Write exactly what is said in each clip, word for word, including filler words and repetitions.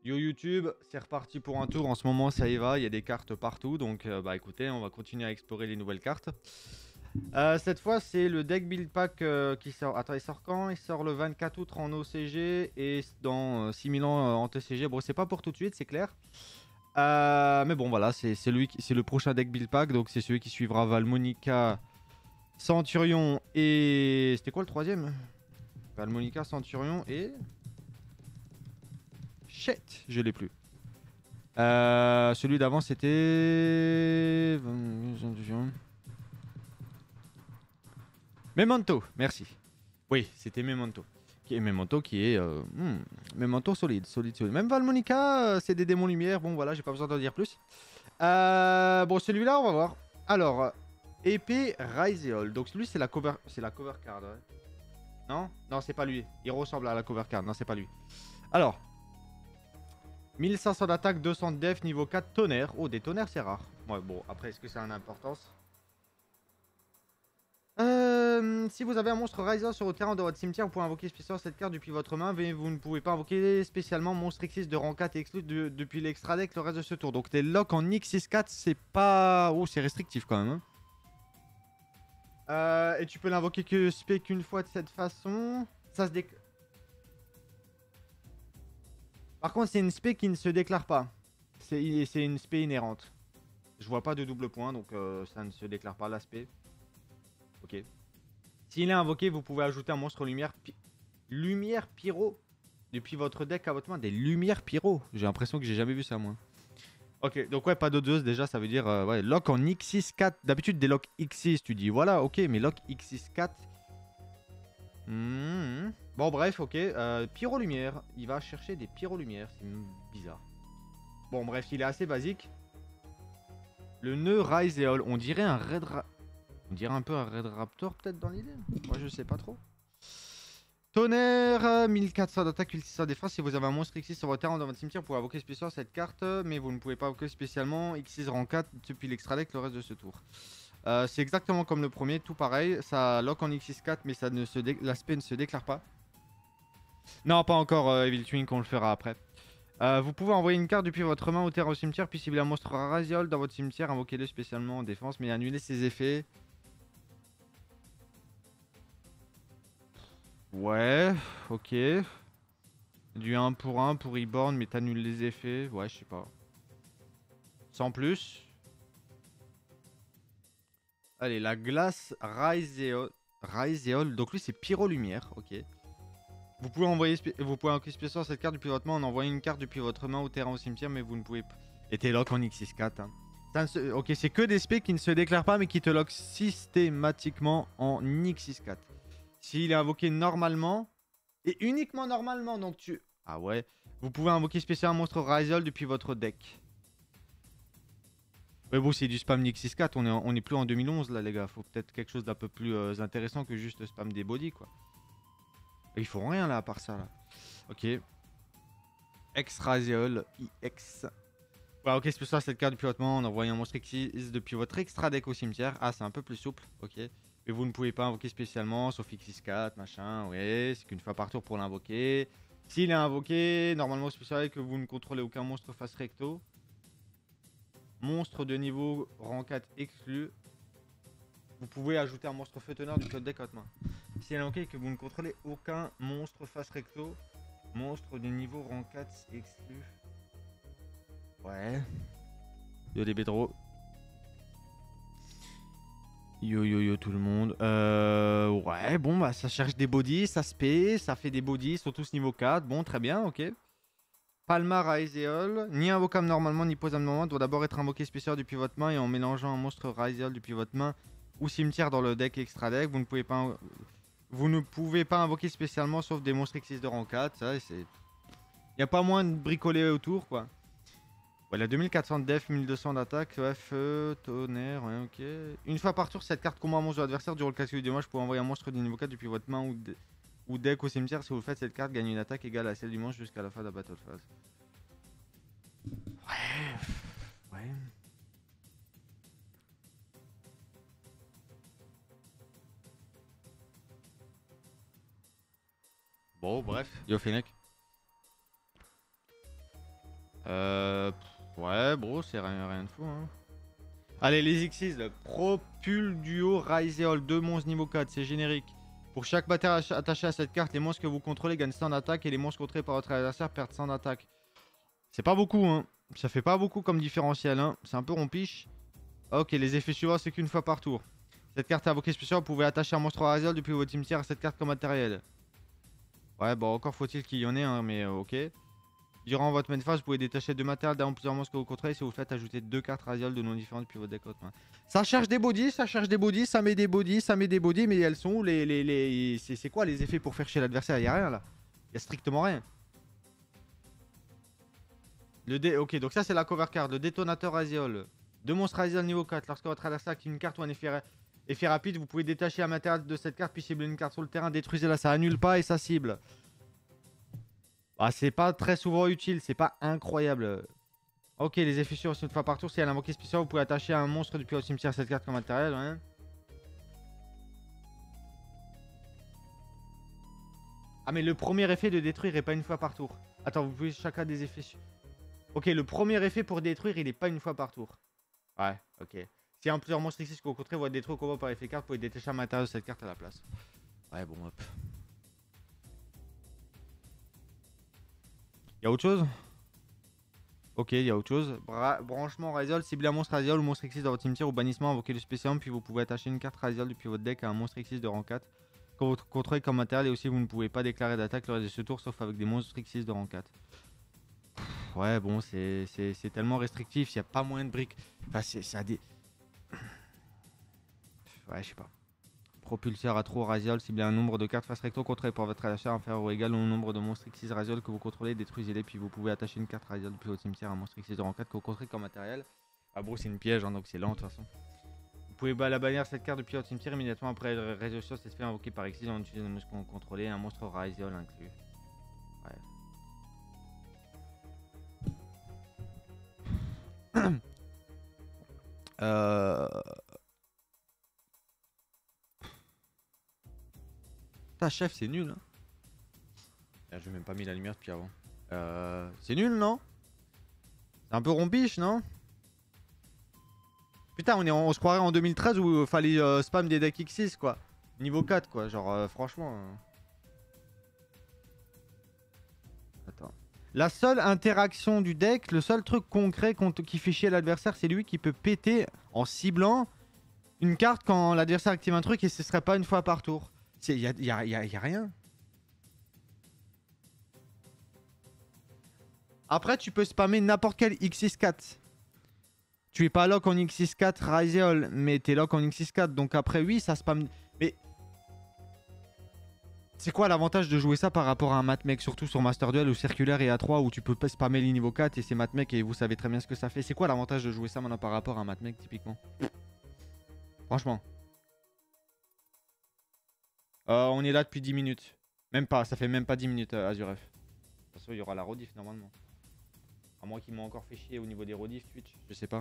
Yo YouTube, c'est reparti pour un tour. En ce moment, ça y va, il y a des cartes partout. Donc, euh, bah écoutez, on va continuer à explorer les nouvelles cartes. Euh, cette fois, c'est le deck build pack euh, qui sort. Attends, il sort quand? Il sort le vingt-quatre août en O C G et dans euh, six mille ans euh, en T C G. Bon, c'est pas pour tout de suite, c'est clair. Euh, mais bon, voilà, c'est lui, qui- c'est le prochain deck build pack. Donc, c'est celui qui suivra Valmonica, Centurion et. C'était quoi le troisième? Valmonica, Centurion et. Shit, je l'ai plus. Euh, celui d'avant c'était... Memento, merci. Oui, c'était Memento. Qui est Memento qui est... Euh, hmm, Memento solide, solide, solide. Même Valmonica, euh, c'est des démons lumière. Bon voilà, j'ai pas besoin d'en dire plus. Euh, bon, celui-là, on va voir. Alors, épée Riseol. Donc lui, c'est la cover... C'est la cover card, ouais. Non? Non, c'est pas lui. Il ressemble à la cover card. Non, c'est pas lui. Alors... mille cinq cents d'attaque, deux cents de def, niveau quatre, tonnerre. Oh, des tonnerres, c'est rare. Ouais, bon, après, est-ce que ça a une importance? Euh, si vous avez un monstre Riser sur le terrain de votre cimetière, vous pouvez invoquer spécialement cette carte depuis votre main, mais vous ne pouvez pas invoquer spécialement monstre X six de rang quatre et exclu de, depuis l'extra deck le reste de ce tour. Donc, tes locks en X six quatre, c'est pas... Oh, c'est restrictif quand même. Hein. Euh, et tu peux l'invoquer que spec une fois de cette façon. Ça se déc... Par contre, c'est une spé qui ne se déclare pas. C'est une spé inhérente. Je vois pas de double point, donc euh, ça ne se déclare pas l'aspect. Ok. S'il est invoqué, vous pouvez ajouter un monstre lumière, pi lumière pyro depuis votre deck à votre main. Des lumières pyro. J'ai l'impression que j'ai jamais vu ça, moi. Ok, donc ouais, pas d'odeuse déjà, ça veut dire euh, ouais, lock en X six quatre. D'habitude, des lock X six, tu dis voilà, ok, mais lock X six quatre. Mmh. Bon, bref, ok. Euh, pyro lumière. Il va chercher des pyro lumière. C'est bizarre. Bon, bref, il est assez basique. Le nœud Rise et All. On dirait un Red Ra... On dirait un peu un Red Raptor peut-être dans l'idée. Moi je sais pas trop. Tonnerre, mille quatre cents d'attaque, mille six cents de défense. Si vous avez un monstre X six sur votre terrain dans votre cimetière, vous pouvez invoquer spécialement cette carte, mais vous ne pouvez pas invoquer spécialement X six rang quatre depuis l'extra deck le reste de ce tour. Euh, c'est exactement comme le premier, tout pareil. Ça lock en X six quatre, mais ça ne se l'aspect ne se déclare pas. Non, pas encore, euh, Evil Twin, qu'on le fera après. Euh, vous pouvez envoyer une carte depuis votre main au terrain au cimetière, puis si vous avez un monstre Raziol dans votre cimetière, invoquez-le spécialement en défense, mais annulez ses effets. Ouais, ok. Du un pour un pour Reborn, mais t'annules les effets. Ouais, je sais pas. Sans plus. Allez, la glace Riseol. Riseol. Donc lui, c'est Pyro Lumière. Ok. Vous pouvez envoyer, vous pouvez invoquer spécialement cette carte depuis votre main en envoyant une carte depuis votre main au terrain au cimetière, mais vous ne pouvez pas. Et t'es lock en X six quatre. Hein. Ça se... Ok, c'est que des specs qui ne se déclarent pas, mais qui te lock systématiquement en X six quatre. S'il est invoqué normalement, et uniquement normalement, donc tu... Ah ouais. Vous pouvez invoquer spécialement un monstre Riseol depuis votre deck. Mais bon, c'est du spam X six quatre, on est, en- on est plus en deux mille onze là, les gars. Faut peut-être quelque chose d'un peu plus euh, intéressant que juste spam des bodies, quoi. Ils font rien là, à part ça, là. Ok. X-Raziol, I X. Ouais, ok, c'est pour ça cette carte depuis votre main en envoyant un monstre X six depuis votre extra deck au cimetière. Ah, c'est un peu plus souple, ok. Mais vous ne pouvez pas invoquer spécialement, sauf X six quatre, machin, ouais. C'est qu'une fois par tour pour l'invoquer. S'il est invoqué, normalement spécial que vous ne contrôlez aucun monstre face recto. Monstre de niveau rang quatre exclu. Vous pouvez ajouter un monstre feu teneur du code deck à votre main. Si elle est invoquée et que vous ne contrôlez aucun monstre face recto, monstre de niveau rang quatre exclu. Ouais. Yo les bédros. Yo yo yo tout le monde. Euh, ouais, bon bah ça cherche des bodies, ça se paie, ça fait des bodies, ils sont tous niveau quatre. Bon, très bien, ok. Palmar Riseol, ni invocable normalement, ni posable normalement, doit d'abord être invoqué spécial depuis votre main et en mélangeant un monstre Riseol depuis votre main ou cimetière dans le deck extra deck, vous ne pouvez pas, vous ne pouvez pas invoquer spécialement sauf des monstres X six de rang quatre, ça c'est... Il n'y a pas moins de bricoler autour quoi. Voilà, deux mille quatre cents de def, mille deux cents d'attaque, ouais, feu, tonnerre, ouais, ok. Une fois par tour, cette carte combat un monstre de l'adversaire durant le calcul du match pour envoyer un monstre de niveau quatre depuis votre main ou, de... ou deck au cimetière. Si vous le faites, cette carte gagne une attaque égale à celle du monstre jusqu'à la fin de la battle phase. Ouais, ouais. Bon, bref. Yo, Fennec. Euh... Ouais, bro, c'est rien, rien de fou. Hein. Allez, les Xyz, le Propul Duo Raiseol, deux monstres niveau quatre, c'est générique. Pour chaque matériel attaché à cette carte, les monstres que vous contrôlez gagnent cent d'attaque et les monstres contrôlés par votre adversaire perdent cent d'attaque. C'est pas beaucoup, hein. Ça fait pas beaucoup comme différentiel, hein. C'est un peu rompiche. Ok, les effets suivants, c'est qu'une fois par tour. Cette carte est invoquée spéciale, vous pouvez attacher un monstre Raiseol depuis votre cimetière à cette carte comme matériel. Ouais, bon, encore faut-il qu'il y en ait un, mais euh, ok. Durant votre main phase, vous pouvez détacher deux matériels d'un ou plusieurs monstres que vous contrôlez si vous faites ajouter deux cartes Raiseol de noms différents depuis votre deck. Ça cherche des bodies, ça cherche des bodies, ça met des bodies, ça met des bodies, mais elles sont où les, les, les... C'est quoi les effets pour faire chier l'adversaire? Y'a rien là. Y'a strictement rien. Le dé... Ok, donc ça c'est la cover card, le détonateur Raiseol. Deux monstres Raiseol niveau quatre. Lorsque votre adversaire active une carte ou un effet, effet rapide, vous pouvez détacher un matériel de cette carte puis cibler une carte sur le terrain, détruisez-la, ça annule pas et ça cible. Ah, c'est pas très souvent utile, c'est pas incroyable. Ok, les effets sur une fois par tour, si elle a invoqué spécial, vous pouvez attacher un monstre depuis votre cimetière à cette carte comme matériel. Ouais. Ah, mais le premier effet de détruire est pas une fois par tour. Attends, vous pouvez chacun des effets. Ok, le premier effet pour détruire, il est pas une fois par tour. Ouais, ok. Si un plusieurs monstres ici, ce que vous contrez vont être détruits au combat par effet carte, vous pouvez détacher un matériel de cette carte à la place. Ouais, bon, hop. Y'a autre chose? Ok, il y a autre chose. Bra branchement Raiseol, ciblez un monstre Raiseol ou monstre Xyz dans votre cimetière ou bannissement, invoquez le spécial, puis vous pouvez attacher une carte Raiseol depuis votre deck à un monstre Xyz de rang quatre. Quand vous contrôlez comme matériel et aussi vous ne pouvez pas déclarer d'attaque lors de ce tour sauf avec des monstres Xyz de rang quatre. Pff, ouais, bon, c'est tellement restrictif, il n'y a pas moyen de brick. Enfin, ça a des. Ouais, je sais pas. Propulseur à trou Raiseol, ciblez un nombre de cartes face recto contrôlées par votre adversaire inférieur ou égal au nombre de monstres Xyz Raiseol que vous contrôlez, détruisez-les, puis vous pouvez attacher une carte Raiseol depuis votre cimetière à un monstre Xyz de rang quatre que vous contrôlez comme matériel. Ah bon, c'est une piège, hein, donc c'est lent de toute façon. Vous pouvez bah, la bannir cette carte depuis votre cimetière immédiatement après résolution cette fait invoquée par Xyz en utilisant le monstre contrôlé, un monstre Raiseol inclus. Ouais. euh... Ta chef, c'est nul. Hein. Ah, j'ai même pas mis la lumière depuis avant. Euh... C'est nul, non? C'est un peu rompiche, non? Putain, on, est en, on se croirait en deux mille treize où il fallait euh, spam des decks X six, quoi. Niveau quatre, quoi. Genre, euh, franchement... Euh... Attends. La seule interaction du deck, le seul truc concret qui fait chier l'adversaire, c'est lui qui peut péter en ciblant une carte quand l'adversaire active un truc et ce serait pas une fois par tour. Il y a, y a, y a, y a rien. Après, tu peux spammer n'importe quel X six quatre. Tu es pas lock en X six quatre Raiseol, mais t'es lock en X six quatre. Donc après, oui, ça spam. Mais c'est quoi l'avantage de jouer ça par rapport à un matmec, surtout sur Master Duel ou Circulaire et A trois où tu peux pas spammer les niveaux quatre et c'est matmec et vous savez très bien ce que ça fait. C'est quoi l'avantage de jouer ça maintenant par rapport à un matmec typiquement? Franchement. Euh, on est là depuis dix minutes. Même pas, ça fait même pas dix minutes euh, Azuref. De toute façon, il y aura la rediff normalement. À moins qu'ils m'ont encore fait chier au niveau des rediff Twitch, je sais pas.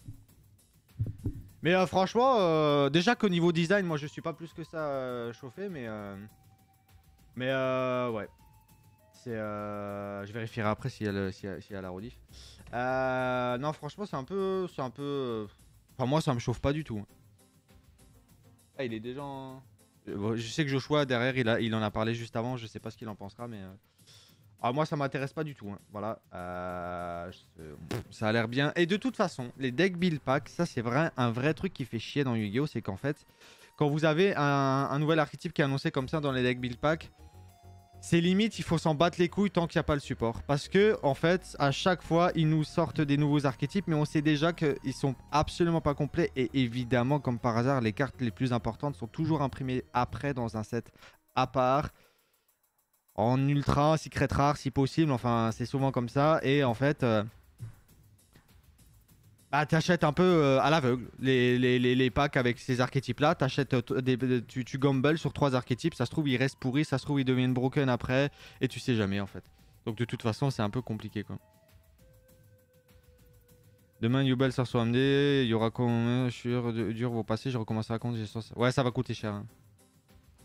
Mais euh, franchement, euh, déjà qu'au niveau design, moi je suis pas plus que ça euh, chauffé, mais... Euh... Mais euh, ouais. C'est, euh... je vérifierai après s'il y a, le, s'il y a, s'il y a la rediff. Euh, non, franchement, c'est un peu... C'est un peu... Enfin, moi, ça me chauffe pas du tout. Ah, il est déjà en... Je sais que Joshua, derrière, il, a, il en a parlé juste avant. Je sais pas ce qu'il en pensera, mais... Euh... Ah, moi, ça m'intéresse pas du tout. Hein. Voilà. Euh... Ça a l'air bien. Et de toute façon, les deck build pack, ça, c'est vrai, un vrai truc qui fait chier dans Yu-Gi-Oh! C'est qu'en fait, quand vous avez un, un nouvel archétype qui est annoncé comme ça dans les deck build pack, c'est limite, il faut s'en battre les couilles tant qu'il n'y a pas le support. Parce que, en fait, à chaque fois, ils nous sortent des nouveaux archétypes, mais on sait déjà qu'ils sont absolument pas complets. Et évidemment, comme par hasard, les cartes les plus importantes sont toujours imprimées après dans un set à part. En ultra, secret rare si possible, enfin c'est souvent comme ça. Et en fait, euh, bah, t'achètes un peu euh, à l'aveugle les, les, les, les packs avec ces archétypes là. T'achètes, euh, des, des, tu, tu gambles sur trois archétypes, ça se trouve ils restent pourris, ça se trouve ils deviennent broken après. Et tu sais jamais en fait. Donc de toute façon c'est un peu compliqué quoi. Demain Yubel sort sur A M D, il y aura combien je suis dur vos passer, je recommence à compte. Ouais ça va coûter cher. Hein.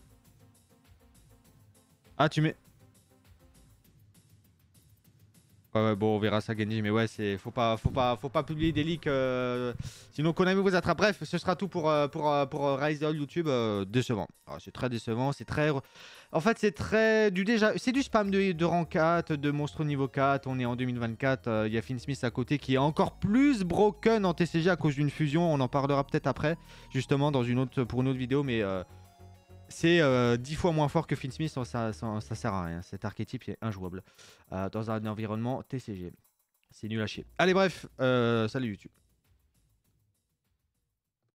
Ah tu mets... Ouais, ouais, bon, on verra ça, Genji. Mais ouais, c'est faut pas, faut pas, faut pas publier des leaks. Euh... Sinon, Konami vous attrape. Bref, ce sera tout pour, euh, pour, euh, pour euh, Rise of YouTube. Euh, décevant. Ah, c'est très décevant. C'est très. En fait, c'est très. Du déjà. C'est du spam de, de rang quatre, de monstre niveau quatre. On est en deux mille vingt-quatre. Il euh, y a Finsmith à côté qui est encore plus broken en T C G à cause d'une fusion. On en parlera peut-être après, justement, dans une autre, pour une autre vidéo. Mais. Euh... C'est euh, dix fois moins fort que Finsmith, ça, ça, ça sert à rien. Cet archétype est injouable euh, dans un environnement T C G. C'est nul à chier. Allez, bref, euh, salut YouTube.